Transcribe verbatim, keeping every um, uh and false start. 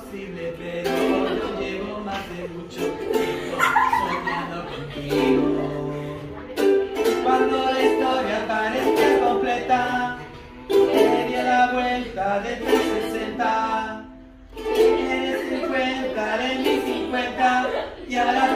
imposible, pero yo llevo más de mucho tiempo soñando contigo. Cuando la historia parecía completa, le dio la vuelta de trescientos sesenta. Eres cincuenta, eres mi cincuenta, y ahora